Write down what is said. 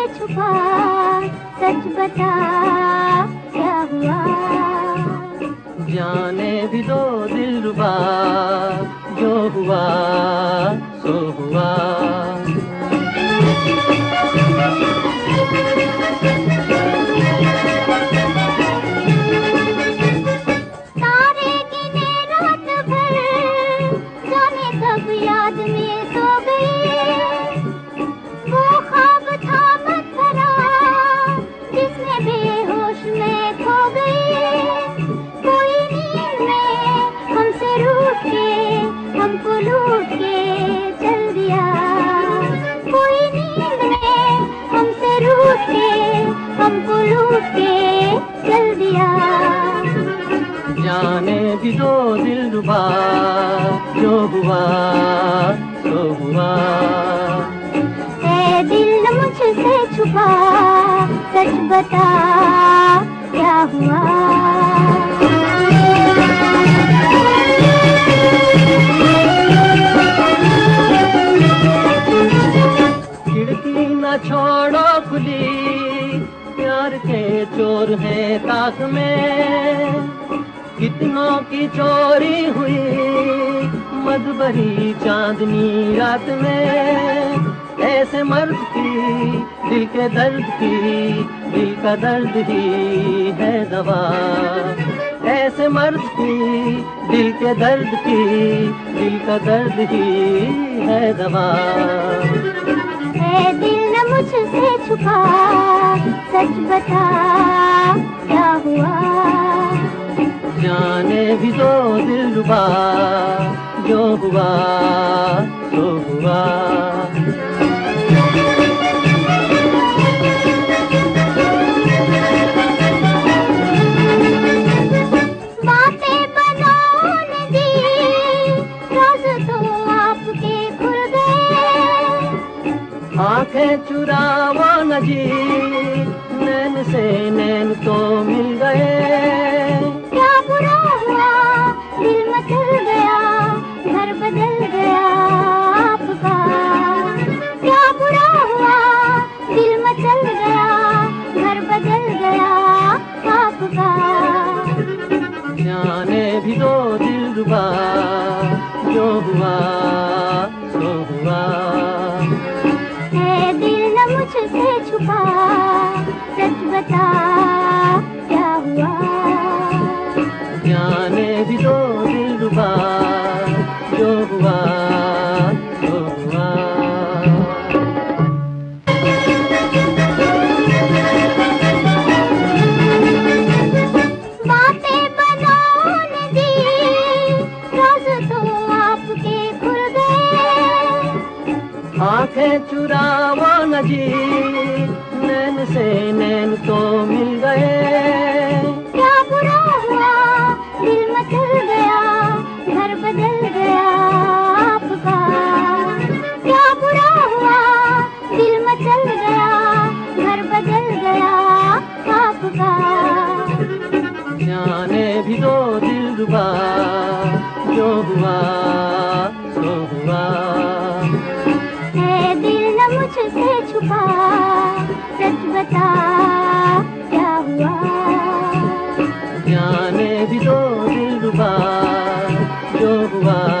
छुपा, सच बता क्या हुआ। जाने भी दो दिलरुबा, जो हुआ सो हुआ। तारे गिने रात भर, जाने कब याद में सो गए। वो ख्वाब था मत भरा, जिसमें बेहोश में खो गए। कोई नींद में हमसे रूठ के, हमको लूट के चल दिया। कोई नींद में हमसे रूठ के, हमको लूट के चल दिया। जाने भी दो दिलरुबा, जो हुआ सो हुआ। ऐ दिल मुझसे छुपा, सच बता क्या हुआ। खिड़की न छोड़ो खुली, प्यार के चोर हैं ताक में। कितनों की चोरी हुई मधुबरी चांदनी रात में। ऐसे मर्द की दिल के दर्द की, दिल का दर्द ही है दवा। ऐसे मर्द की दिल के दर्द की, दिल का दर्द ही है दवा। ऐ दिल मुझसे छुपा, सच बता क्या हुआ। जाने भी दो दिलरुबा, जो हुआ सो हुआ। बातें बनाओ न जी, राज तो आपके खुल गए। आंखें चुराओ न जी, नैन से नैन तो मिल गए। क्या बुरा हुआ, दिल मचल गया, घर बदल गया आपका। क्या बुरा हुआ, दिल मचल गया, घर बदल गया आपका। जाने भी दो दिलरुबा, जो हुआ सो हुआ। ऐ दिल मुझसे छुपा, सच बता क्या हुआ। जाने भी दो दिलरुबा, जो हुआ सो हुआ। बातें बनाओ न जी, राज तो आपके खुल गए। आंखें चुराओ न जी, नैन से नैन तो मिल गए। क्या बुरा हुआ, दिल मचल गया, घर बदल गया आपका। क्या बुरा हुआ, दिल मचल गया, घर बदल गया आपका। जाने भी दो दिलरुबा, जो हुआ सो हुआ। ऐ दिल मुझसे छुपा, सच बता क्या हुआ। जाने भी दो दिलरुबा, जो हुआ